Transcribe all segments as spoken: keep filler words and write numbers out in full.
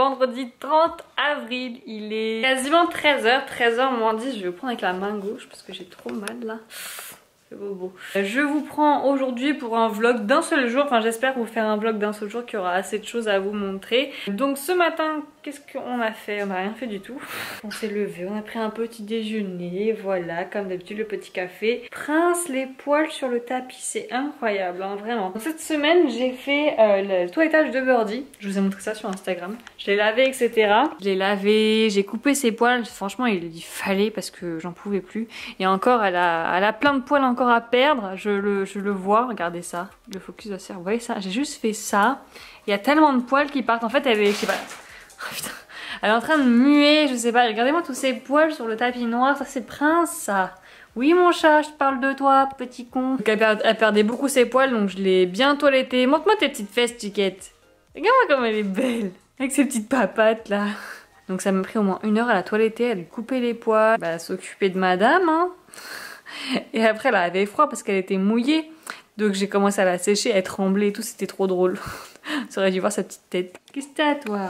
vendredi trente avril, il est quasiment treize heures, treize heures moins dix, je vais prendre avec la main gauche parce que j'ai trop mal là. Beau. Je vous prends aujourd'hui pour un vlog d'un seul jour, enfin j'espère vous faire un vlog d'un seul jour qui aura assez de choses à vous montrer. Donc ce matin, qu'est-ce qu'on a fait? On n'a rien fait du tout. On s'est levé, on a pris un petit déjeuner, voilà, comme d'habitude le petit café. Prince, les poils sur le tapis, c'est incroyable, hein, vraiment. Cette semaine j'ai fait euh, le toilettage de Birdie, je vous ai montré ça sur Instagram. Je l'ai lavé, et cetera. Je l'ai lavé, j'ai coupé ses poils, franchement il, il fallait parce que j'en pouvais plus. Et encore, elle a, elle a plein de poils encore à perdre, je le, je le vois, regardez ça, le focus va se faire, vous voyez ça, j'ai juste fait ça, il y a tellement de poils qui partent, en fait elle est, je sais pas, oh, putain. Elle est en train de muer, je sais pas, regardez-moi tous ces poils sur le tapis noir, ça c'est Prince ça. Oui mon chat, je te parle de toi, petit con. Donc elle, per elle perdait beaucoup ses poils, donc je l'ai bien toiletté. Montre-moi tes petites fesses, chiquette. Regarde-moi comme elle est belle, avec ses petites papates là. Donc ça m'a pris au moins une heure à la toiletter, à lui couper les poils, bah, à s'occuper de madame, hein. Et après elle avait froid parce qu'elle était mouillée. Donc j'ai commencé à la sécher, elle tremblait et tout, c'était trop drôle. Ça aurait dû voir sa petite tête. Qu'est-ce que t'as toi?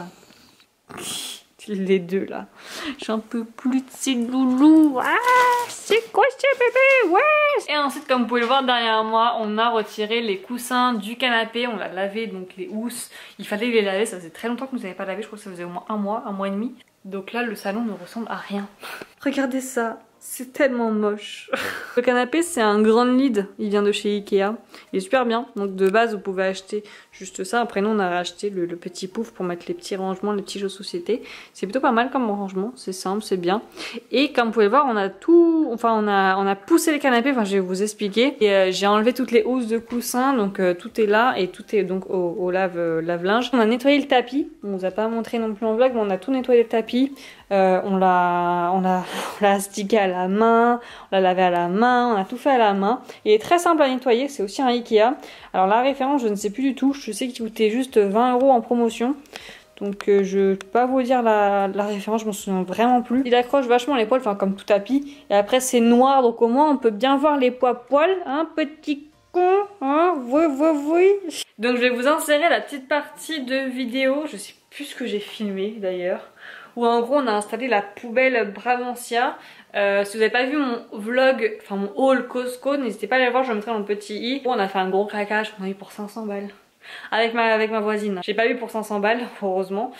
Les deux là. J'en peux plus de ces loulous. Ah, c'est quoi ce bébé? Ouais. Et ensuite, comme vous pouvez le voir derrière moi, on a retiré les coussins du canapé. On l'a lavé, donc les housses. Il fallait les laver, ça faisait très longtemps que nous n'avions pas lavé. Je crois que ça faisait au moins un mois, un mois et demi. Donc là, le salon ne ressemble à rien. Regardez ça. C'est tellement moche. Le canapé c'est un grand lead, il vient de chez Ikea. Il est super bien, donc de base vous pouvez acheter juste ça. Après nous on a racheté le, le petit pouf pour mettre les petits rangements, les petits jeux de société. C'est plutôt pas mal comme rangement, c'est simple, c'est bien. Et comme vous pouvez voir on a tout, enfin on a, on a poussé les canapés, enfin je vais vous expliquer. Et euh, j'ai enlevé toutes les housses de coussins, donc euh, tout est là et tout est donc au, au lave, euh, lave-linge. On a nettoyé le tapis, on vous a pas montré non plus en vlog, mais on a tout nettoyé le tapis. Euh, on l'a on l'a on l'a astiqué à la main, on l'a lavé à la main, on a tout fait à la main. Il est très simple à nettoyer, c'est aussi un Ikea. Alors la référence je ne sais plus du tout, je sais qu'il coûtait juste vingt euros en promotion. Donc euh, je ne peux pas vous dire la, la référence, je m'en souviens vraiment plus. Il accroche vachement les poils, enfin comme tout tapis. Et après c'est noir, donc au moins on peut bien voir les poils, hein, petit con, hein, oui, oui, oui. Donc je vais vous insérer la petite partie de vidéo, je sais plus ce que j'ai filmé d'ailleurs. Où en gros on a installé la poubelle Bravancia. Euh, si vous n'avez pas vu mon vlog, enfin mon haul Costco, n'hésitez pas à aller voir, je vous mettrai dans le petit i. On a fait un gros craquage, on a eu pour cinq cents balles. Avec ma, avec ma voisine. J'ai pas eu pour cinq cents balles, heureusement.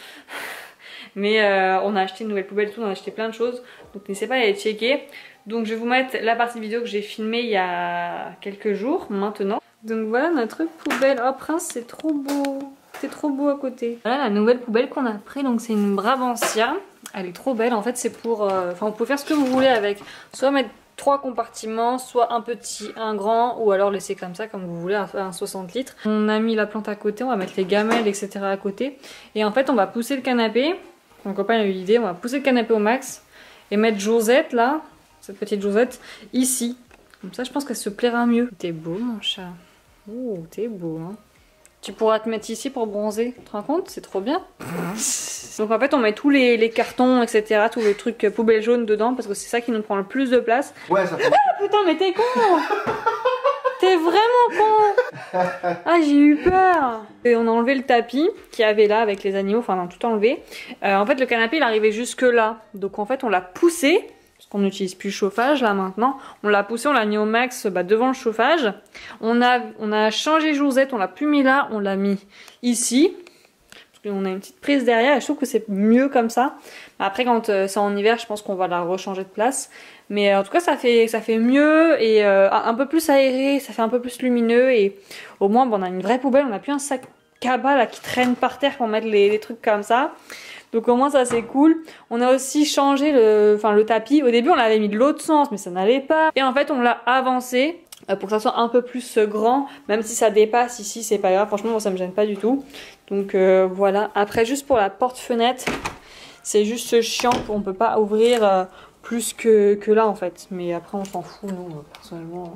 Mais euh, on a acheté une nouvelle poubelle et tout, on a acheté plein de choses. Donc n'hésitez pas à aller checker. Donc je vais vous mettre la partie vidéo que j'ai filmée il y a quelques jours maintenant. Donc voilà notre poubelle. Oh Prince, c'est trop beau. C'est trop beau à côté. Voilà la nouvelle poubelle qu'on a pris, donc c'est une Bravancia. Elle est trop belle, en fait c'est pour... Euh... Enfin vous pouvez faire ce que vous voulez avec. Soit mettre trois compartiments, soit un petit, un grand, ou alors laisser comme ça, comme vous voulez, un soixante litres. On a mis la plante à côté, on va mettre les gamelles, et cetera à côté. Et en fait on va pousser le canapé. Mon copain a eu l'idée, on va pousser le canapé au max. Et mettre Josette là, cette petite Josette, ici. Comme ça je pense qu'elle se plaira mieux. T'es beau mon chat. Oh, t'es beau hein. Tu pourras te mettre ici pour bronzer, tu te rends compte? C'est trop bien. Donc en fait on met tous les, les cartons, et cetera, tous les trucs poubelles jaunes dedans parce que c'est ça qui nous prend le plus de place. Ouais, ça fait... Ah putain mais t'es con. T'es vraiment con. Ah j'ai eu peur. Et on a enlevé le tapis qu'il y avait là avec les animaux, enfin on a tout enlevé. Euh, en fait le canapé il arrivait jusque là, donc en fait on l'a poussé. On n'utilise plus le chauffage là maintenant. On l'a poussé, on l'a mis au max bah, devant le chauffage. On a, on a changé Josette, on l'a plus mis là, on l'a mis ici. Parce qu'on a une petite prise derrière et je trouve que c'est mieux comme ça. Après quand euh, c'est en hiver, je pense qu'on va la rechanger de place. Mais euh, en tout cas ça fait, ça fait mieux et euh, un peu plus aéré, ça fait un peu plus lumineux. Et au moins bon, on a une vraie poubelle, on n'a plus un sac cabas là qui traîne par terre pour mettre les, les trucs comme ça. Donc au moins ça c'est cool. On a aussi changé le, enfin, le tapis. Au début on l'avait mis de l'autre sens mais ça n'allait pas. Et en fait on l'a avancé euh, pour que ça soit un peu plus euh, grand. Même si ça dépasse ici c'est pas grave. Franchement moi ça me gêne pas du tout. Donc euh, voilà. Après juste pour la porte-fenêtre, c'est juste chiant qu'on peut pas ouvrir euh, plus que, que là en fait. Mais après on s'en fout non euh, personnellement.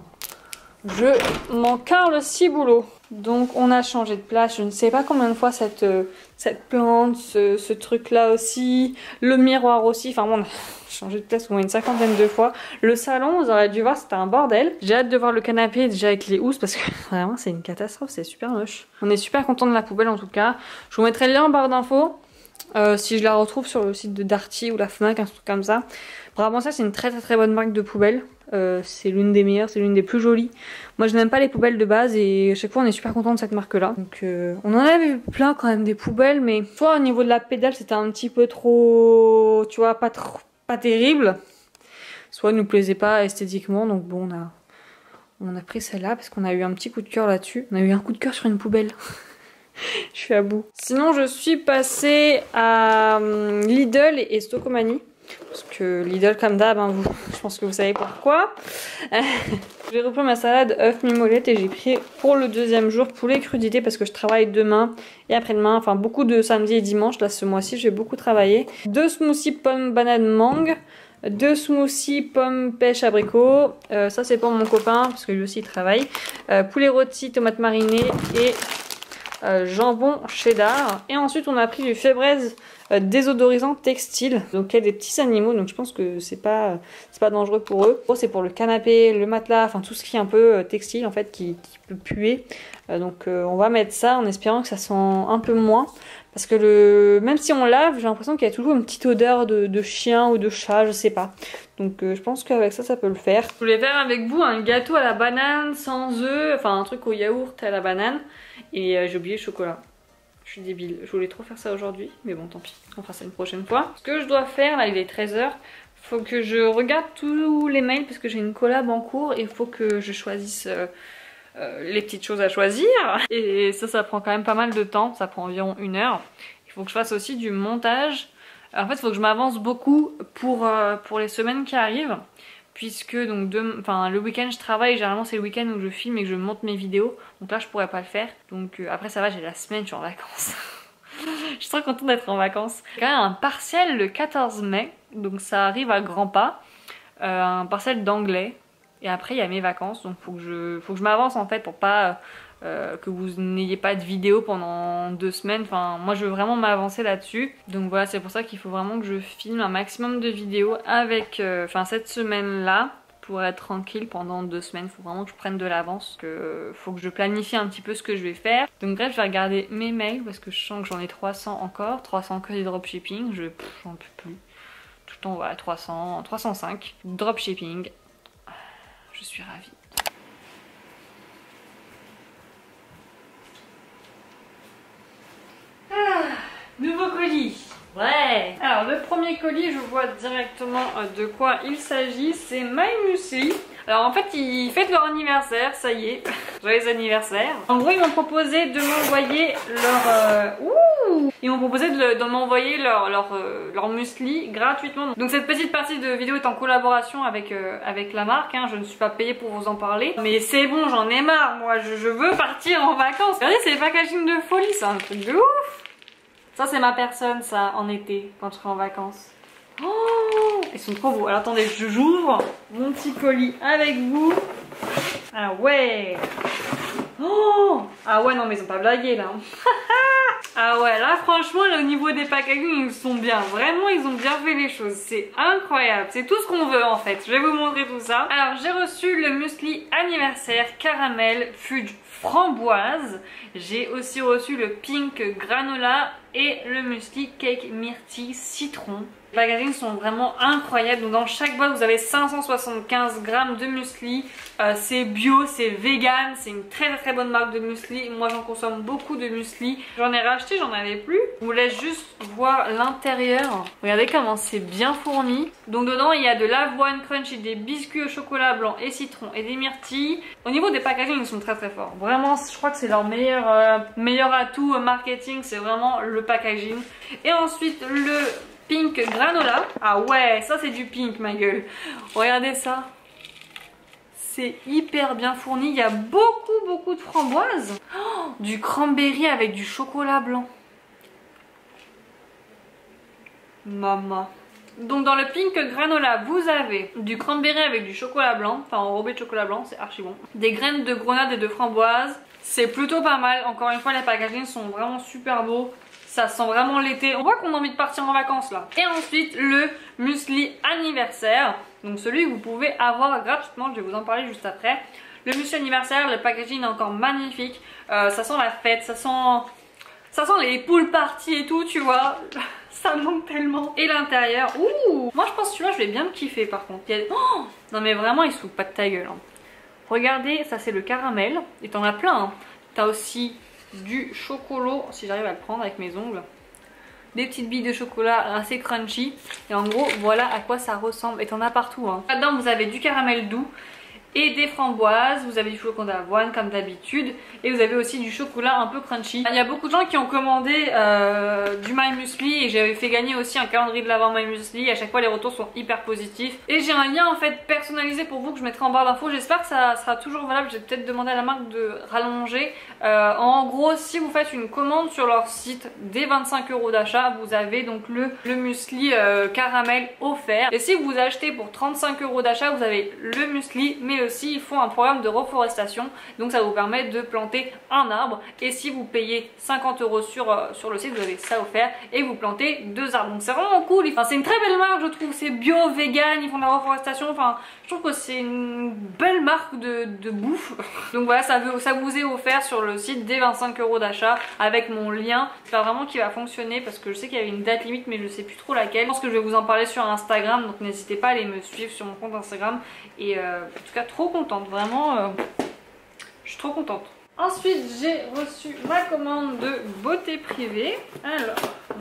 Je m'en carle si boulot. Donc on a changé de place, je ne sais pas combien de fois cette, euh, cette plante, ce, ce truc là aussi, le miroir aussi, enfin bon on a changé de place au moins une cinquantaine de fois. Le salon, vous aurez dû voir, c'était un bordel. J'ai hâte de voir le canapé déjà avec les housses parce que vraiment c'est une catastrophe, c'est super moche. On est super content de la poubelle en tout cas. Je vous mettrai le lien en barre d'infos. Euh, si je la retrouve sur le site de Darty ou la Fnac, un truc comme ça. Vraiment ça c'est une très très très bonne marque de poubelle. Euh, c'est l'une des meilleures, c'est l'une des plus jolies. Moi je n'aime pas les poubelles de base et à chaque fois on est super content de cette marque là. Donc euh, on en avait vu plein quand même des poubelles, mais soit au niveau de la pédale c'était un petit peu trop, tu vois, pas trop, pas terrible. Soit elle nous plaisait pas esthétiquement, donc bon on a, on a pris celle-là parce qu'on a eu un petit coup de cœur là-dessus. On a eu un coup de cœur sur une poubelle. Je suis à bout. Sinon je suis passée à Lidl et Stocomanie. Parce que Lidl comme d'hab, hein, je pense que vous savez pourquoi. J'ai repris ma salade œuf mimolette et j'ai pris pour le deuxième jour poulet crudité parce que je travaille demain et après-demain. Enfin beaucoup de samedi et dimanche. Là ce mois-ci j'ai beaucoup travaillé. Deux smoothies pommes banane mangue. Deux smoothies pommes pêche abricot. Euh, ça c'est pour mon copain parce que lui aussi il travaille. Euh, poulet rôti tomate marinée et euh, jambon cheddar. Et ensuite on a pris du fébraise Euh, désodorisant textile, donc il y a des petits animaux, donc je pense que c'est pas c'est pas dangereux pour eux. Bon, c'est pour le canapé, le matelas, enfin tout ce qui est un peu textile en fait qui, qui peut puer. Euh, donc euh, on va mettre ça en espérant que ça sent un peu moins, parce que le même si on lave, j'ai l'impression qu'il y a toujours une petite odeur de, de chien ou de chat, je sais pas. Donc euh, je pense qu'avec ça ça peut le faire. Je voulais faire avec vous un gâteau à la banane sans œufs, enfin un truc au yaourt à la banane, et euh, j'ai oublié le chocolat. Je suis débile, je voulais trop faire ça aujourd'hui, mais bon tant pis, on fera ça une prochaine fois. Ce que je dois faire, là il est treize heures, faut que je regarde tous les mails parce que j'ai une collab en cours et il faut que je choisisse euh, euh, les petites choses à choisir. Et ça, ça prend quand même pas mal de temps, ça prend environ une heure. Il faut que je fasse aussi du montage. En fait, il faut que je m'avance beaucoup pour, euh, pour les semaines qui arrivent. Puisque donc de, enfin, le week-end je travaille, généralement c'est le week-end où je filme et que je monte mes vidéos. Donc là je pourrais pas le faire. Donc euh, après ça va, j'ai la semaine, je suis en vacances. Je suis trop contente d'être en vacances. J'ai quand même un partiel le quatorze mai, donc ça arrive à grands pas. Euh, un partiel d'anglais. Et après il y a mes vacances, donc faut que je, faut que je m'avance en fait pour pas euh, que vous n'ayez pas de vidéo pendant deux semaines. Enfin moi je veux vraiment m'avancer là-dessus. Donc voilà, c'est pour ça qu'il faut vraiment que je filme un maximum de vidéos avec, euh, enfin cette semaine-là. Pour être tranquille pendant deux semaines, faut vraiment que je prenne de l'avance, que faut que je planifie un petit peu ce que je vais faire. Donc bref, je vais regarder mes mails parce que je sens que j'en ai trois cents encore, trois cents que des dropshipping, je j'en peux plus. Tout le temps voilà, trois cents, trois cent cinq dropshipping. Je suis ravie. Ah, nouveau colis. Ouais. Alors le premier colis, je vois directement de quoi il s'agit, c'est My Muesli. Alors en fait ils fêtent leur anniversaire, ça y est, joyeux anniversaire. En gros ils m'ont proposé de m'envoyer leur... Euh... Ouh Ils m'ont proposé de, de m'envoyer leur, leur, euh, leur muesli gratuitement. Donc cette petite partie de vidéo est en collaboration avec, euh, avec la marque, hein. Je ne suis pas payée pour vous en parler. Mais c'est bon, j'en ai marre, moi je, je veux partir en vacances. Regardez, c'est les packaging de folie, c'est un truc de ouf. Ça c'est ma personne ça en été quand je serai en vacances. Oh, ils sont trop beaux. Alors attendez, j'ouvre mon petit colis avec vous. Ah ouais. Oh, ah ouais non mais ils ont pas blagué là. Ah ouais là franchement là, au niveau des packaging ils sont bien. Vraiment ils ont bien fait les choses. C'est incroyable. C'est tout ce qu'on veut en fait. Je vais vous montrer tout ça. Alors j'ai reçu le muesli anniversaire caramel fudge framboise. J'ai aussi reçu le pink granola et le muesli cake myrtille citron. Les packaging sont vraiment incroyables. Donc dans chaque boîte vous avez cinq cent soixante-quinze grammes de muesli. Euh, c'est bio, c'est vegan, c'est une très très bonne marque de muesli. Moi j'en consomme beaucoup de muesli. J'en ai racheté, j'en avais plus. Je vous laisse juste voir l'intérieur. Regardez comment c'est bien fourni. Donc dedans il y a de l'avoine crunchy, des biscuits au chocolat blanc et citron et des myrtilles. Au niveau des packaging ils sont très très forts. Vraiment je crois que c'est leur meilleur, euh, meilleur atout marketing, c'est vraiment le packaging. Et ensuite le pink granola. Ah ouais, ça c'est du pink ma gueule. Regardez ça. C'est hyper bien fourni. Il y a beaucoup beaucoup de framboises. Oh, du cranberry avec du chocolat blanc. Maman. Donc dans le pink granola, vous avez du cranberry avec du chocolat blanc. Enfin enrobé de chocolat blanc, c'est archi bon. Des graines de grenade et de framboise. C'est plutôt pas mal. Encore une fois, les packagings sont vraiment super beaux. Ça sent vraiment l'été. On voit qu'on a envie de partir en vacances là. Et ensuite le muesli anniversaire. Donc celui que vous pouvez avoir gratuitement. Je vais vous en parler juste après. Le muesli anniversaire, le packaging est encore magnifique. Euh, ça sent la fête. Ça sent... Ça sent les poules parties et tout, tu vois. Ça me manque tellement. Et l'intérieur, ouh. Moi je pense que celui-là je vais bien me kiffer par contre. Il y a... oh non mais vraiment il se fout pas de ta gueule. Hein. Regardez, ça c'est le caramel. Et t'en as plein. Hein. T'as aussi du chocolat, si j'arrive à le prendre avec mes ongles. Des petites billes de chocolat assez crunchy. Et en gros, voilà à quoi ça ressemble. Et t'en as partout. Hein. Là-dedans, vous avez du caramel doux et des framboises. Vous avez du chocolat d'avoine comme d'habitude. Et vous avez aussi du chocolat un peu crunchy. Il y a beaucoup de gens qui ont commandé euh, du My Muesli. Et j'avais fait gagner aussi un calendrier de l'avant My Muesli. À chaque fois, les retours sont hyper positifs. Et j'ai un lien en fait personnalisé pour vous que je mettrai en barre d'infos. J'espère que ça sera toujours valable. J'ai peut-être demandé à la marque de rallonger. Euh, en gros, si vous faites une commande sur leur site dès vingt-cinq euros d'achat, vous avez donc le, le muesli euh, caramel offert. Et si vous achetez pour trente-cinq euros d'achat, vous avez le muesli, mais aussi ils font un programme de reforestation. Donc ça vous permet de planter un arbre. Et si vous payez cinquante euros sur, euh, sur le site, vous avez ça offert et vous plantez deux arbres. Donc c'est vraiment cool. Enfin, c'est une très belle marque, je trouve. C'est bio, vegan, ils font de la reforestation. Enfin, je trouve que c'est une belle marque de, de bouffe. Donc voilà, ça, veut, ça vous est offert sur le site dès vingt-cinq euros d'achat avec mon lien. J'espère vraiment qu'il va fonctionner parce que je sais qu'il y avait une date limite mais je sais plus trop laquelle. Je pense que je vais vous en parler sur Instagram, donc n'hésitez pas à aller me suivre sur mon compte Instagram. Et euh, en tout cas trop contente, vraiment euh, je suis trop contente. Ensuite j'ai reçu ma commande de beauté privée. Alors,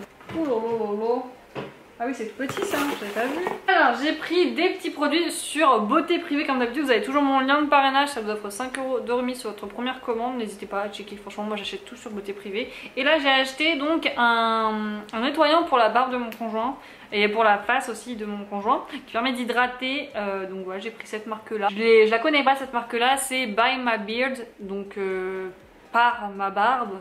oulolololo. Ah oui, c'est tout petit ça, je l'avais pas vu. Alors j'ai pris des petits produits sur beauté privée comme d'habitude. Vous avez toujours mon lien de parrainage, ça vous offre cinq euros de remise sur votre première commande. N'hésitez pas à checker, franchement moi j'achète tout sur beauté privée. Et là j'ai acheté donc un, un nettoyant pour la barbe de mon conjoint et pour la face aussi de mon conjoint qui permet d'hydrater. euh, Donc voilà, j'ai pris cette marque là. Je, je la connais pas cette marque là, c'est By My Beard, donc euh, par ma barbe.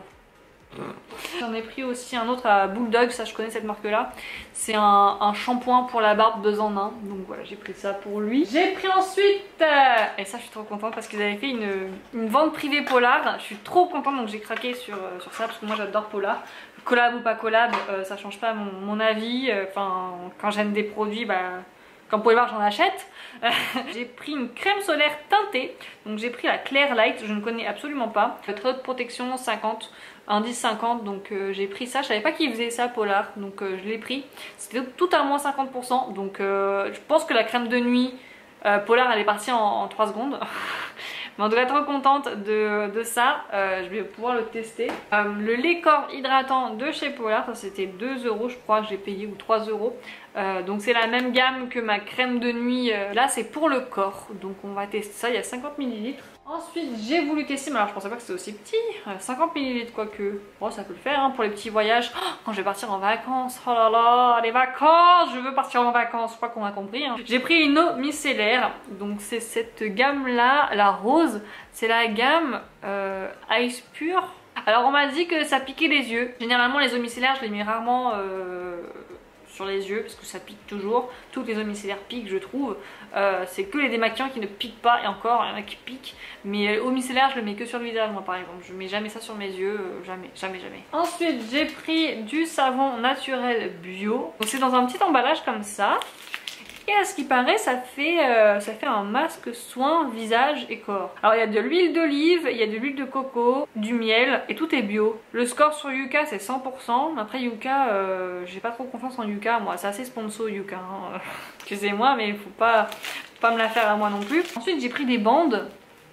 J'en ai pris aussi un autre à Bulldog, ça je connais cette marque là. C'est un, un shampoing pour la barbe deux en un. Donc voilà, j'ai pris ça pour lui. J'ai pris ensuite, euh, et ça je suis trop contente parce qu'ils avaient fait une, une vente privée Polar. Je suis trop contente, donc j'ai craqué sur, euh, sur ça parce que moi j'adore Polar. Collab ou pas collab, euh, ça change pas mon, mon avis. Enfin, euh, quand j'aime des produits, bah... Comme vous pouvez voir, j'en achète. J'ai pris une crème solaire teintée. Donc j'ai pris la Clear Light, je ne connais absolument pas. Très haute protection cinquante, indice cinquante. Donc euh, j'ai pris ça. Je savais pas qu'ils faisaient ça Polar. Donc euh, je l'ai pris. C'était tout à moins cinquante pour cent. Donc euh, je pense que la crème de nuit euh, Polar elle est partie en, en trois secondes. Mais en tout cas trop contente de, de ça, euh, je vais pouvoir le tester. Euh, le lait corps hydratant de chez Polar, ça c'était deux euros je crois que j'ai payé, ou trois euros. Euh, donc c'est la même gamme que ma crème de nuit, euh, là c'est pour le corps. Donc on va tester ça, il y a cinquante millilitres. Ensuite j'ai voulu tester, mais alors je pensais pas que c'était aussi petit, cinquante millilitres quoique. Oh ça peut le faire hein, pour les petits voyages. Oh, quand je vais partir en vacances, oh là là, les vacances, je veux partir en vacances, je crois qu'on a compris. Hein. J'ai pris une eau micellaire, donc c'est cette gamme là, la rose, c'est la gamme euh, Ice Pure. Alors on m'a dit que ça piquait les yeux. Généralement les eaux micellaires je les mets rarement euh, sur les yeux parce que ça pique toujours. Toutes les eaux micellaires piquent je trouve. Euh, c'est que les démaquillants qui ne piquent pas, et encore il y en a qui piquent. Mais eau micellaire je le mets que sur le visage moi par exemple. Je mets jamais ça sur mes yeux, euh, jamais, jamais, jamais. Ensuite j'ai pris du savon naturel bio. Donc c'est dans un petit emballage comme ça. Et à ce qui paraît, ça fait, euh, ça fait un masque soin visage et corps. Alors il y a de l'huile d'olive, il y a de l'huile de coco, du miel et tout est bio. Le score sur Yuka c'est cent pour cent. Après Yuka, euh, j'ai pas trop confiance en Yuka. Moi c'est assez sponsor Yuka. Hein. Excusez-moi mais il faut pas, faut pas me la faire à moi non plus. Ensuite j'ai pris des bandes.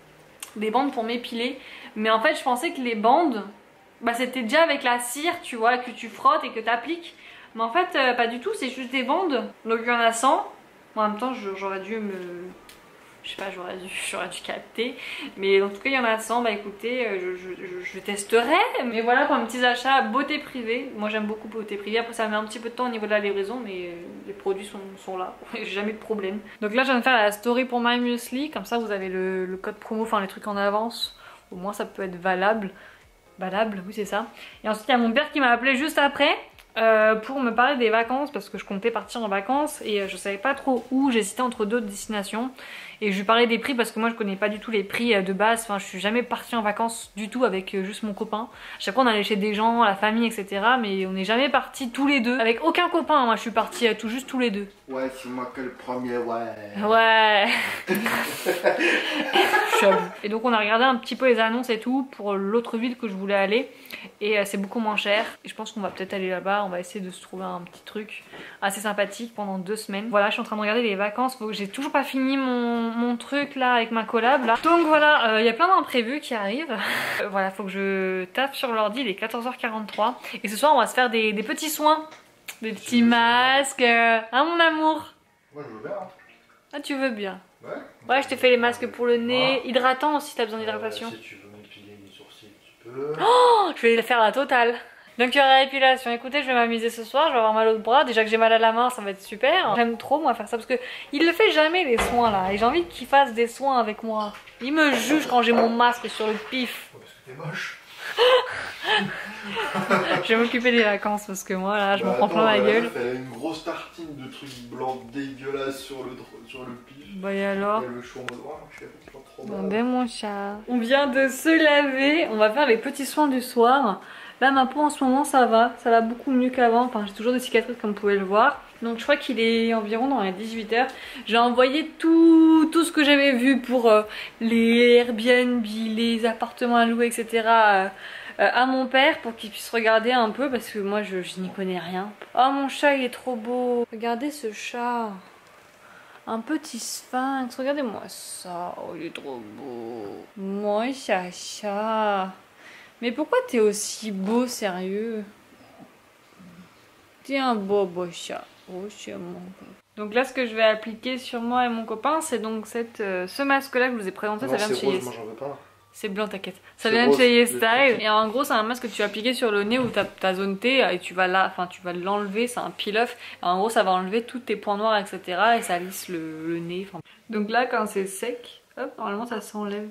Des bandes pour m'épiler. Mais en fait je pensais que les bandes, bah, c'était déjà avec la cire tu vois, que tu frottes et que tu appliques. Mais en fait euh, pas du tout, c'est juste des bandes. Donc il y en a cent. En même temps j'aurais dû me... Je sais pas, j'aurais dû, j'aurais dû capter. Mais en tout cas il y en a cent, bah écoutez, je, je, je, je testerai. Mais voilà pour mes petits achats beauté privée. Moi j'aime beaucoup beauté privée, après ça met un petit peu de temps au niveau de la livraison. Mais les produits sont, sont là, j'ai jamais de problème. Donc là je viens de faire la story pour My Muesli. Comme ça vous avez le, le code promo, enfin les trucs en avance. Au moins ça peut être valable. Valable, oui c'est ça. Et ensuite il y a mon père qui m'a appelé juste après. euh, pour me parler des vacances parce que je comptais partir en vacances et je savais pas trop où, j'hésitais entre deux destinations et je lui parlais des prix parce que moi je connais pas du tout les prix de base, enfin je suis jamais partie en vacances du tout avec juste mon copain. À chaque fois on allait chez des gens, la famille, et cetera. Mais on n'est jamais partis tous les deux avec aucun copain. Moi je suis partie tout juste tous les deux. Ouais, c'est moi que le premier, ouais. Ouais. Et donc on a regardé un petit peu les annonces et tout pour l'autre ville que je voulais aller et euh, c'est beaucoup moins cher et je pense qu'on va peut-être aller là-bas. On va essayer de se trouver un petit truc assez sympathique pendant deux semaines. Voilà, je suis en train de regarder les vacances. Faut que j'ai toujours pas fini mon, mon truc là avec ma collab là. Donc voilà, il euh, y a plein d'imprévus qui arrivent. euh, voilà, faut que je tape sur l'ordi. Il est quatorze heures quarante-trois et ce soir on va se faire des, des petits soins, des petits masques. Euh, hein mon amour? Moi je veux bien. Ah tu veux bien? Ouais. Ouais, je t'ai fait les masques pour le nez. Voilà. Hydratant aussi, t'as besoin d'hydratation. Euh, si tu veux m'épiler les sourcils, tu peux. Oh, je vais faire la totale. Donc il y aura épilation. Écoutez, je vais m'amuser ce soir. Je vais avoir mal au bras. Déjà que j'ai mal à la main, ça va être super. J'aime trop moi faire ça parce que il le fait jamais les soins là. Et j'ai envie qu'il fasse des soins avec moi. Il me juge quand j'ai mon masque sur le pif. Parce que t'es moche. Je vais m'occuper des vacances parce que moi là je bah, me prends plein la gueule. Elle a une grosse tartine de trucs blancs dégueulasses sur le, sur le pif. Bah et alors? Et le chou en mode oh, je suis trop bon, ben mon chat. On vient de se laver. On va faire les petits soins du soir. Là ma peau en ce moment ça va. Ça va beaucoup mieux qu'avant. Enfin j'ai toujours des cicatrices comme vous pouvez le voir. Donc je crois qu'il est environ dans les dix-huit heures. J'ai envoyé tout, tout ce que j'avais vu pour euh, les Airbnb, les appartements à louer, et cetera. Euh, euh, à mon père pour qu'il puisse regarder un peu parce que moi je, je n'y connais rien. Oh mon chat il est trop beau. Regardez ce chat. Un petit sphinx. Regardez-moi ça. Oh il est trop beau. Moi chacha. Mais pourquoi t'es aussi beau sérieux? T'es un beau beau chat. Oh, c'est mon beau. Donc là ce que je vais appliquer sur moi et mon copain c'est donc cette, euh, ce masque là que je vous ai présenté. Non, ça vient de chez rose, moi j'en veux pas. C'est blanc t'inquiète. Ça vient de chez YesStyle. Et en gros c'est un masque que tu vas appliquer sur le nez où t'as ta zone T et tu vas là, enfin tu vas l'enlever, c'est un peel-off. En gros ça va enlever tous tes points noirs et cetera. Et ça lisse le, le nez. Enfin... Donc là quand c'est sec, hop normalement ça s'enlève.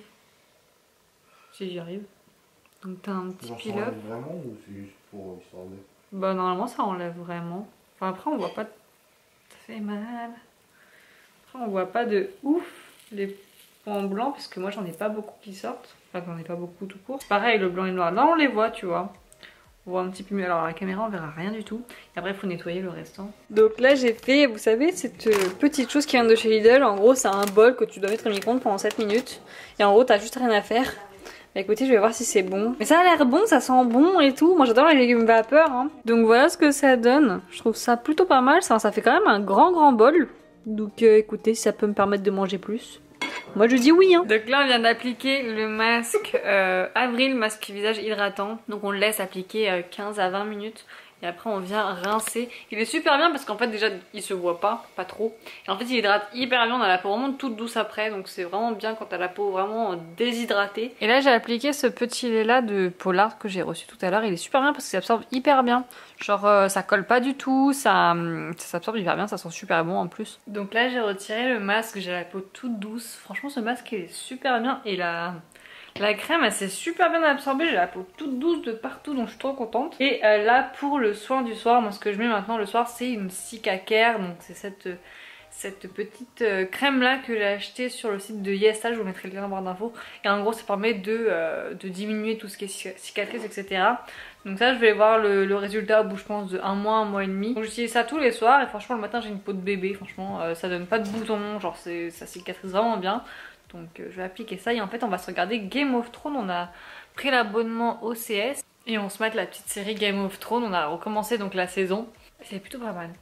Si j'y arrive. Donc t'as un petit peel-off. Vraiment ou c'est juste pour histoire de... Bah normalement ça enlève vraiment. Enfin après on voit pas... Ça fait mal. Après on voit pas de ouf les points blancs parce que moi j'en ai pas beaucoup qui sortent. Enfin j'en ai pas beaucoup tout court. Pareil le blanc et le noir. Là on les voit tu vois. On voit un petit peu mieux. Alors à la caméra on verra rien du tout. Et après il faut nettoyer le restant. Donc là j'ai fait, vous savez, cette petite chose qui vient de chez Lidl. En gros c'est un bol que tu dois mettre au micro-ondes pendant sept minutes. Et en gros t'as juste rien à faire. Bah écoutez je vais voir si c'est bon. Mais ça a l'air bon, ça sent bon et tout. Moi j'adore les légumes vapeur hein. Donc voilà ce que ça donne. Je trouve ça plutôt pas mal. Ça, ça fait quand même un grand grand bol. Donc euh, écoutez si ça peut me permettre de manger plus. Moi je dis oui hein. Donc là on vient d'appliquer le masque euh, Avril, masque visage hydratant. Donc on le laisse appliquer euh, quinze à vingt minutes. Et après on vient rincer. Il est super bien parce qu'en fait déjà il se voit pas, pas trop. Et en fait il hydrate hyper bien, on a la peau vraiment toute douce après. Donc c'est vraiment bien quand t'as la peau vraiment déshydratée. Et là j'ai appliqué ce petit lait là de Polar que j'ai reçu tout à l'heure. Il est super bien parce qu'il s'absorbe hyper bien. Genre euh, ça colle pas du tout, ça, ça s'absorbe hyper bien, ça sent super bon en plus. Donc là j'ai retiré le masque, j'ai la peau toute douce. Franchement ce masque il est super bien et la... La crème elle s'est super bien absorbée, j'ai la peau toute douce de partout donc je suis trop contente. Et euh, là pour le soin du soir, moi ce que je mets maintenant le soir c'est une Cicacare. Donc c'est cette, cette petite euh, crème là que j'ai achetée sur le site de YesStyle, je vous mettrai le lien en barre d'infos. Et en gros ça permet de, euh, de diminuer tout ce qui est cicatrices et cetera. Donc ça je vais voir le, le résultat au bout je pense de un mois, un mois et demi. Donc j'utilise ça tous les soirs et franchement le matin j'ai une peau de bébé. Franchement euh, ça donne pas de boutons, genre ça cicatrise vraiment bien. Donc euh, je vais appliquer ça et en fait on va se regarder Game of Thrones. On a pris l'abonnement O C S et on se mate la petite série Game of Thrones. On a recommencé donc la saison. C'est plutôt pas mal.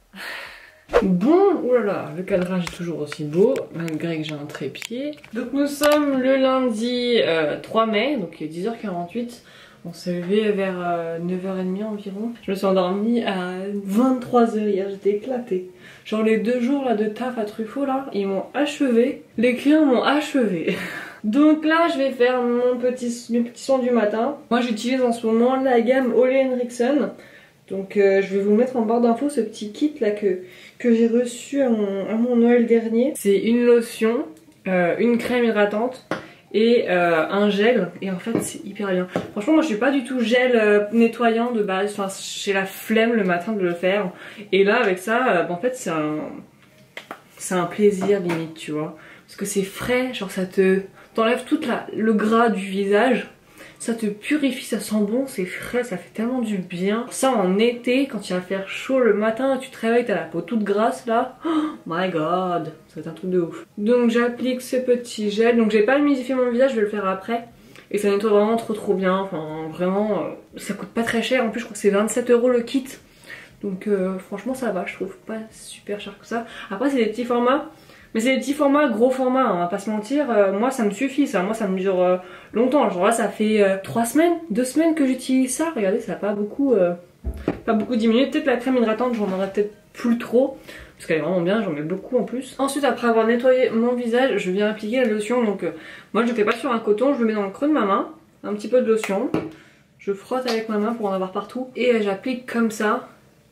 Bon, oulala, le cadrage est toujours aussi beau, malgré que j'ai un trépied. Donc nous sommes le lundi euh, trois mai, donc il est dix heures quarante-huit. On s'est levé vers euh, neuf heures trente environ. Je me suis endormie à vingt-trois heures hier, j'étais éclatée. Genre les deux jours là de taf à Truffaut là, ils m'ont achevé. Les clients m'ont achevé. Donc là je vais faire mon petit, mes petits soins du matin. Moi j'utilise en ce moment la gamme Ole Henriksen. Donc euh, je vais vous mettre en barre d'infos ce petit kit là que, que j'ai reçu à mon, à mon Noël dernier. C'est une lotion, euh, une crème hydratante et euh, un gel, et en fait c'est hyper bien. Franchement moi je suis pas du tout gel euh, nettoyant de base, enfin j'ai la flemme le matin de le faire, et là avec ça euh, en fait c'est un c'est un plaisir limite, tu vois, parce que c'est frais, genre ça te t'enlève tout le gras du visage, ça te purifie, ça sent bon, c'est frais, ça fait tellement du bien. Ça en été, quand il va faire chaud le matin, tu te réveilles, t'as la peau toute grasse là, oh my god, ça va être un truc de ouf. Donc j'applique ce petit gel, donc j'ai pas humidifié mon visage, je vais le faire après. Et ça nettoie vraiment trop trop bien, enfin vraiment, euh, ça coûte pas très cher, en plus je crois que c'est vingt-sept euros le kit. Donc euh, franchement ça va, je trouve pas super cher que ça. Après c'est des petits formats. Mais c'est des petits formats, gros formats, hein, on va pas se mentir, euh, moi ça me suffit ça, moi ça me dure euh, longtemps, genre là ça fait euh, trois semaines, deux semaines que j'utilise ça, regardez ça a pas beaucoup, euh, pas beaucoup diminué, peut-être la crème hydratante j'en aurais peut-être plus trop, parce qu'elle est vraiment bien, j'en mets beaucoup en plus. Ensuite après avoir nettoyé mon visage, je viens appliquer la lotion, donc euh, moi je le fais pas sur un coton, je le mets dans le creux de ma main, un petit peu de lotion, je frotte avec ma main pour en avoir partout, et euh, j'applique comme ça.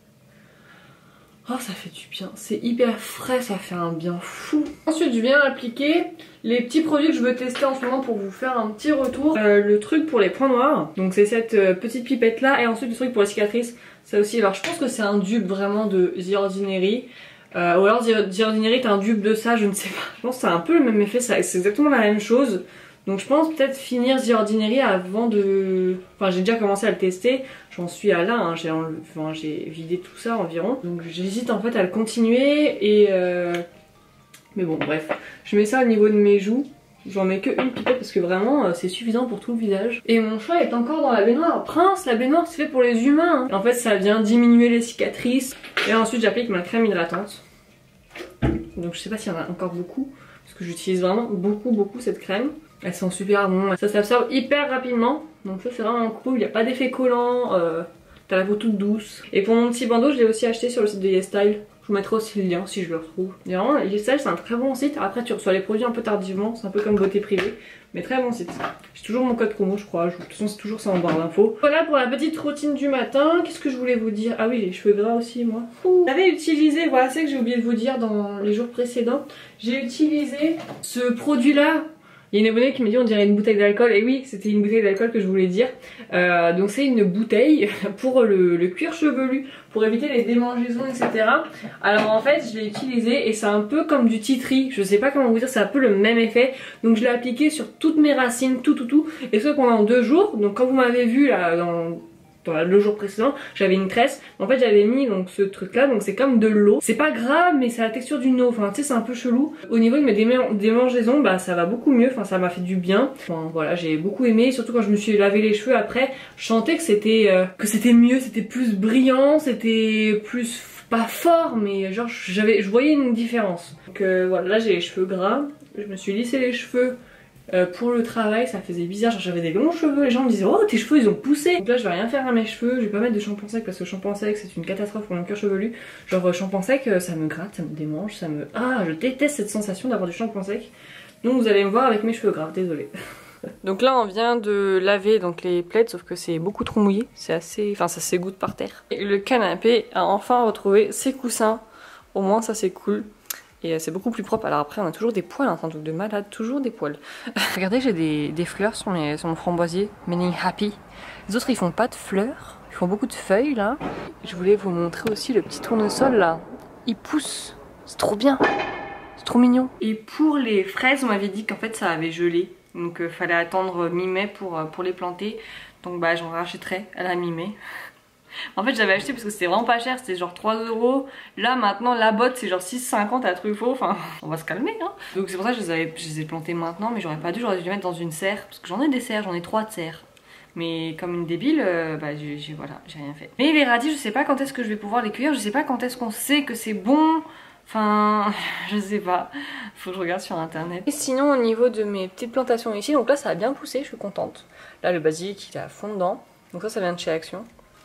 Oh ça fait du bien, c'est hyper frais, ça fait un bien fou. Ensuite je viens appliquer les petits produits que je veux tester en ce moment pour vous faire un petit retour. Euh, le truc pour les points noirs, donc c'est cette euh, petite pipette là, et ensuite le truc pour les cicatrices, ça aussi. Alors je pense que c'est un dupe vraiment de The Ordinary, euh, ou alors The Ordinary est un dupe de ça, je ne sais pas. Je pense que c'est un peu le même effet, c'est exactement la même chose. Donc je pense peut-être finir The Ordinary avant de... Enfin j'ai déjà commencé à le tester, j'en suis à là, hein. j'ai enlevé... enfin, vidé tout ça environ. Donc j'hésite en fait à le continuer et... Euh... Mais bon bref, je mets ça au niveau de mes joues. J'en mets que une pipette parce que vraiment c'est suffisant pour tout le visage. Et mon choix est encore dans la baignoire. Prince, la baignoire c'est fait pour les humains, hein. En fait ça vient diminuer les cicatrices. Et ensuite j'applique ma crème hydratante. Donc je sais pas s'il y en a encore beaucoup, parce que j'utilise vraiment beaucoup beaucoup cette crème. Elles sont super bonnes, ça s'absorbe hyper rapidement, donc ça c'est vraiment cool, il n'y a pas d'effet collant, euh, t'as la peau toute douce. Et pour mon petit bandeau je l'ai aussi acheté sur le site de YesStyle, je vous mettrai aussi le lien si je le retrouve. Et vraiment YesStyle c'est un très bon site, après tu reçois les produits un peu tardivement, c'est un peu comme beauté privée, mais très bon site. J'ai toujours mon code promo je crois, de toute façon c'est toujours ça en barre d'infos. Voilà pour la petite routine du matin, qu'est-ce que je voulais vous dire? Ah oui les cheveux gras aussi moi. J'avais utilisé, voilà c'est que j'ai oublié de vous dire dans les jours précédents, j'ai utilisé ce produit là. Il y a une abonnée qui m'a dit on dirait une bouteille d'alcool, et oui c'était une bouteille d'alcool que je voulais dire. Euh, donc c'est une bouteille pour le, le cuir chevelu, pour éviter les démangeaisons et cetera. Alors en fait je l'ai utilisé et c'est un peu comme du tea tree, je sais pas comment vous dire, c'est un peu le même effet. Donc je l'ai appliqué sur toutes mes racines, tout tout tout, et ça pendant deux jours. Donc quand vous m'avez vu là dans... le jour précédent j'avais une tresse, en fait j'avais mis donc ce truc là, donc c'est comme de l'eau, c'est pas grave mais c'est la texture d'une eau, enfin tu sais c'est un peu chelou. Au niveau de mes démangeaisons bah ça va beaucoup mieux, enfin ça m'a fait du bien, enfin, voilà j'ai beaucoup aimé, surtout quand je me suis lavé les cheveux après, je sentais que c'était euh, que c'était mieux, c'était plus brillant, c'était plus pas fort mais genre j'avais je voyais une différence. Donc euh, voilà, là j'ai les cheveux gras, je me suis lissé les cheveux. Euh, pour le travail ça faisait bizarre, genre j'avais des longs cheveux, les gens me disaient oh tes cheveux ils ont poussé. Donc là je vais rien faire à mes cheveux, je vais pas mettre de shampoing sec parce que le shampoing sec c'est une catastrophe pour mon cuir chevelu. Genre shampoing sec ça me gratte, ça me démange, ça me... Ah je déteste cette sensation d'avoir du shampoing sec. Donc vous allez me voir avec mes cheveux gras, désolée. Donc là on vient de laver donc les plaids, sauf que c'est beaucoup trop mouillé, c'est assez... Enfin ça s'égoutte par terre. Et le canapé a enfin retrouvé ses coussins, au moins ça c'est cool. Et c'est beaucoup plus propre. Alors après on a toujours des poils, hein, c'est un truc de malade, toujours des poils. Regardez j'ai des, des fleurs sur, mes, sur mon framboisier, meaning happy. Les autres ils font pas de fleurs, ils font beaucoup de feuilles là. Je voulais vous montrer aussi le petit tournesol là, il pousse, c'est trop bien, c'est trop mignon. Et pour les fraises on m'avait dit qu'en fait ça avait gelé, donc euh, fallait attendre mi-mai pour, pour les planter. Donc bah j'en rachèterai à la mi-mai. En fait j'avais acheté parce que c'était vraiment pas cher, c'était genre trois euros. Là maintenant la botte c'est genre six cinquante à Truffaut, enfin on va se calmer hein. Donc c'est pour ça que je les, avais, je les ai plantés maintenant, mais j'aurais pas dû, j'aurais dû les mettre dans une serre. Parce que j'en ai des serres, j'en ai trois de serres. Mais comme une débile, euh, bah j'ai voilà, j'ai rien fait. Mais les radis je sais pas quand est-ce que je vais pouvoir les cueillir, je sais pas quand est-ce qu'on sait que c'est bon. Enfin, je sais pas, faut que je regarde sur internet. Et sinon au niveau de mes petites plantations ici, donc là ça a bien poussé, je suis contente. Là le basilic il est à fond dedans, donc ça ça vient de chez Action.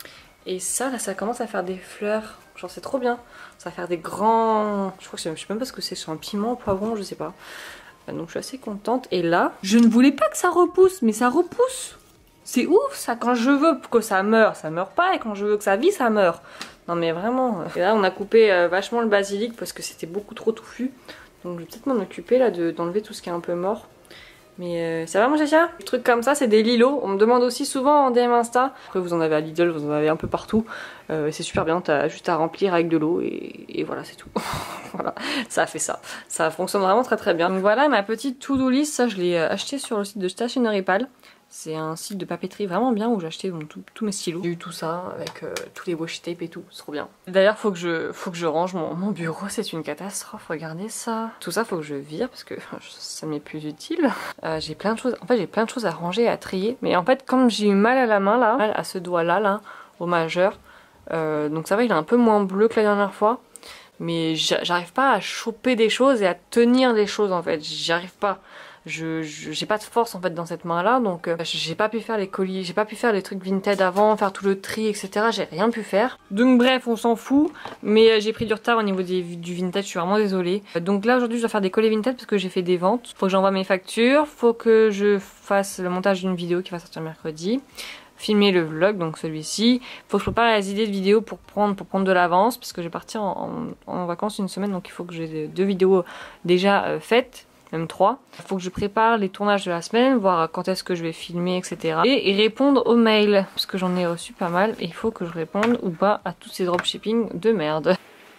Et ça là ça commence à faire des fleurs, genre c'est trop bien. Ça va faire des grands, je crois que je sais même pas ce que c'est, c'est un piment, poivron, je sais pas. Donc je suis assez contente. Et là, je ne voulais pas que ça repousse, mais ça repousse. C'est ouf ça, quand je veux que ça meure, ça meurt pas, et quand je veux que ça vit, ça meurt. Non mais vraiment. Et là on a coupé euh, vachement le basilic parce que c'était beaucoup trop touffu. Donc je vais peut-être m'en occuper là d'enlever tout ce qui est un peu mort. Mais euh, ça va mon chacha? Des trucs comme ça, c'est des lilos. On me demande aussi souvent en D M Insta. Après vous en avez à Lidl, vous en avez un peu partout. Euh, c'est super bien, t'as juste à remplir avec de l'eau et, et voilà c'est tout. Voilà, ça a fait ça. Ça fonctionne vraiment très très bien. Donc voilà ma petite to-do list, ça je l'ai acheté sur le site de Stationery Pal. C'est un site de papeterie vraiment bien où j'ai acheté bon, tous mes stylos. J'ai eu tout ça avec euh, tous les washi tape et tout, c'est trop bien. D'ailleurs faut que je faut que je range mon, mon bureau, c'est une catastrophe, regardez ça. Tout ça faut que je vire parce que ça m'est plus utile. Euh, j'ai plein de choses, en fait j'ai plein de choses à ranger, à trier. Mais en fait comme j'ai eu mal à la main là, mal à ce doigt là, là au majeur, euh, donc ça va il est un peu moins bleu que la dernière fois. Mais j'arrive pas à choper des choses et à tenir des choses en fait, j'y arrive pas. Je j'ai pas de force en fait dans cette main là, donc euh, j'ai pas pu faire les colis, j'ai pas pu faire les trucs Vinted avant, faire tout le tri etc, j'ai rien pu faire. Donc bref on s'en fout, mais euh, j'ai pris du retard au niveau des, du Vinted, je suis vraiment désolée. Euh, donc là aujourd'hui je dois faire des colis Vinted parce que j'ai fait des ventes, faut que j'envoie mes factures, faut que je fasse le montage d'une vidéo qui va sortir mercredi, filmer le vlog, donc celui-ci. Faut que je prépare les idées de vidéos pour prendre, pour prendre de l'avance, parce que je vais partir en, en, en vacances une semaine, donc il faut que j'ai deux vidéos déjà euh, faites, même trois. Il faut que je prépare les tournages de la semaine, voir quand est-ce que je vais filmer, et cetera. Et, et répondre aux mails, parce que j'en ai reçu pas mal, et il faut que je réponde ou pas à tous ces dropshipping de merde.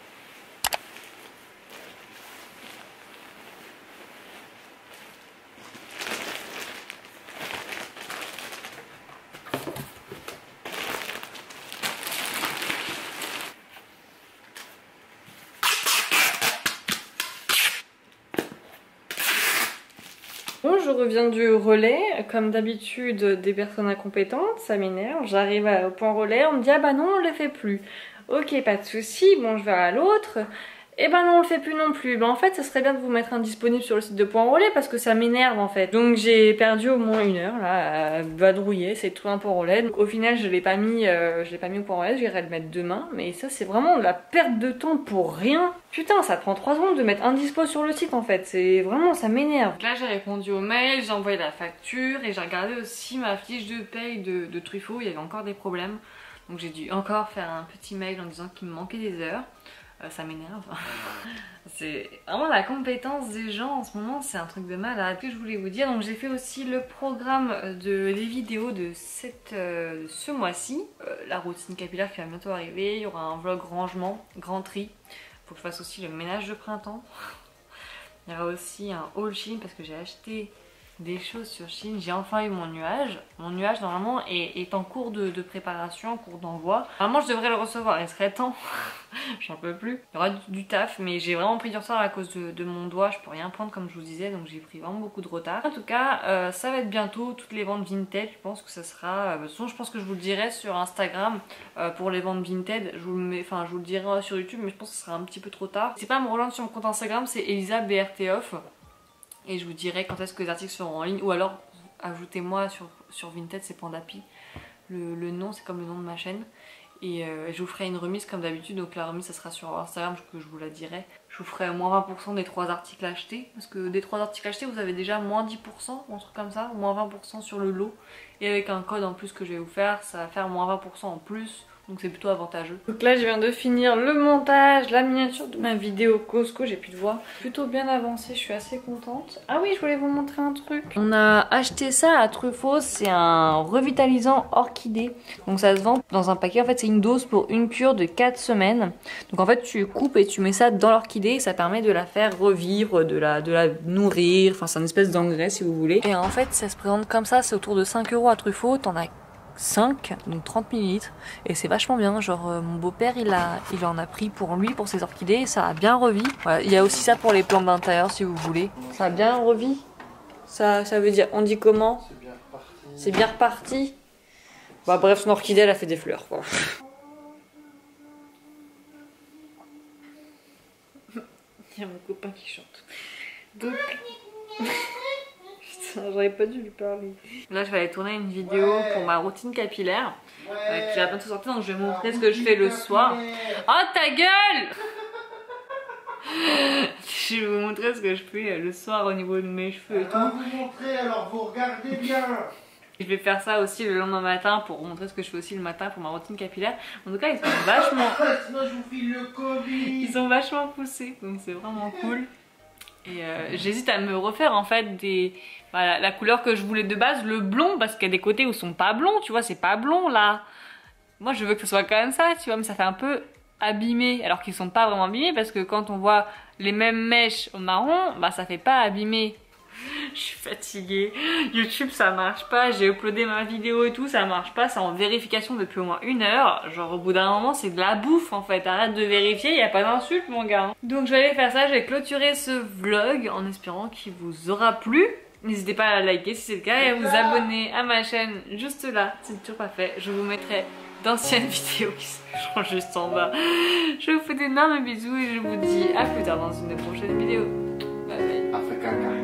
Bon, je reviens du relais, comme d'habitude des personnes incompétentes, ça m'énerve, j'arrive au point relais, on me dit ah bah non on le fait plus. Ok pas de souci, bon je vais à l'autre, et bah non on le fait plus non plus. Bah en fait ça serait bien de vous mettre indisponible sur le site de point relais parce que ça m'énerve en fait. Donc j'ai perdu au moins une heure là à vadrouiller, c'est tout un point relais. Donc au final je l'ai pas mis, euh, je l'ai pas mis au point relais, j'irai le mettre demain, mais ça c'est vraiment de la perte de temps pour rien. Putain, ça prend trois secondes de mettre indispo sur le site en fait, c'est vraiment, ça m'énerve. Là j'ai répondu au mail, j'ai envoyé la facture et j'ai regardé aussi ma fiche de paye de, de Truffaut, il y avait encore des problèmes. Donc j'ai dû encore faire un petit mail en disant qu'il me manquait des heures. Euh, ça m'énerve. C'est vraiment la compétence des gens en ce moment, c'est un truc de malade. Ce que je voulais vous dire, donc j'ai fait aussi le programme de, des vidéos de, cette, euh, de ce mois-ci. Euh, la routine capillaire qui va bientôt arriver, il y aura un vlog rangement, grand tri. Faut que je fasse aussi le ménage de printemps. Il y aura aussi un haul Shein parce que j'ai acheté des choses sur Shein. J'ai enfin eu mon nuage. Mon nuage normalement est, est en cours de, de préparation, en cours d'envoi. Normalement je devrais le recevoir, il serait temps. J'en peux plus. Il y aura du, du taf, mais j'ai vraiment pris du retard à cause de, de mon doigt. Je peux rien prendre comme je vous disais, donc j'ai pris vraiment beaucoup de retard. En tout cas, euh, ça va être bientôt toutes les ventes Vinted. Je pense que ça sera... Euh, de toute façon, je pense que je vous le dirai sur Instagram euh, pour les ventes Vinted. Je vous le mets, enfin je vous le dirai sur YouTube, mais je pense que ce sera un petit peu trop tard. C'est pas me rejoindre sur mon compte Instagram, c'est Elisa B R T Off. Et je vous dirai quand est-ce que les articles seront en ligne. Ou alors ajoutez-moi sur, sur Vinted, c'est Pandapi. Le, le nom c'est comme le nom de ma chaîne. Et euh, je vous ferai une remise comme d'habitude. Donc la remise ça sera sur Instagram que je vous la dirai. Je vous ferai moins vingt pour cent des trois articles achetés. Parce que des trois articles achetés vous avez déjà moins dix pour cent ou un truc comme ça. Moins vingt pour cent sur le lot. Et avec un code en plus que je vais vous faire, ça va faire moins vingt pour cent en plus. Donc c'est plutôt avantageux. Donc là je viens de finir le montage, la miniature de ma vidéo Costco, j'ai plus de voix. Plutôt bien avancé, je suis assez contente. Ah oui, je voulais vous montrer un truc. On a acheté ça à Truffaut, c'est un revitalisant orchidée. Donc ça se vend dans un paquet, en fait c'est une dose pour une cure de quatre semaines. Donc en fait tu coupes et tu mets ça dans l'orchidée et ça permet de la faire revivre, de la, de la nourrir. Enfin c'est une espèce d'engrais si vous voulez. Et en fait ça se présente comme ça, c'est autour de cinq euros à Truffaut, t'en as cinq, donc trente millilitres, et c'est vachement bien. Genre euh, mon beau-père il, a, il en a pris pour lui, pour ses orchidées, et ça a bien revi. Voilà, il y a aussi ça pour les plantes d'intérieur si vous voulez. Ça a bien revi. Ça, ça veut dire, on dit comment? C'est bien reparti. C'est bien reparti. Bah bref, son orchidée elle a fait des fleurs quoi. Il y a mon copain qui chante. Donc... J'aurais pas dû lui parler. Là je vais aller tourner une vidéo ouais. pour ma routine capillaire ouais. euh, qui va bientôt sortir, donc je vais montrer ce que je fais le soir. Oh ta gueule. Je vais vous montrer ce que je fais le soir au niveau de mes cheveux et tout. Ah, vous montrer, alors vous regardez bien. Je vais faire ça aussi le lendemain matin pour vous montrer ce que je fais aussi le matin pour ma routine capillaire. En tout cas ils sont vachement... Sinon je vous file le Covid. Ils sont vachement poussés, donc c'est vraiment cool. Et euh, j'hésite à me refaire en fait des... Voilà, la couleur que je voulais de base, le blond, parce qu'il y a des côtés où ils sont pas blonds, tu vois, c'est pas blond là. Moi je veux que ce soit quand même ça, tu vois, mais ça fait un peu abîmé, alors qu'ils sont pas vraiment abîmés, parce que quand on voit les mêmes mèches au marron, bah ça fait pas abîmé. Je suis fatiguée, YouTube ça marche pas, j'ai uploadé ma vidéo et tout, ça marche pas, c'est en vérification depuis au moins une heure. Genre au bout d'un moment c'est de la bouffe en fait, arrête de vérifier, y a pas d'insulte mon gars. Donc je vais aller faire ça, je vais clôturer ce vlog en espérant qu'il vous aura plu. N'hésitez pas à liker si c'est le cas et à vous abonner à ma chaîne juste là, si c'est toujours pas fait. Je vous mettrai d'anciennes vidéos qui sont juste en bas. Je vous fais d'énormes bisous et je vous dis à plus tard dans une prochaine vidéo. Bye bye. Africa.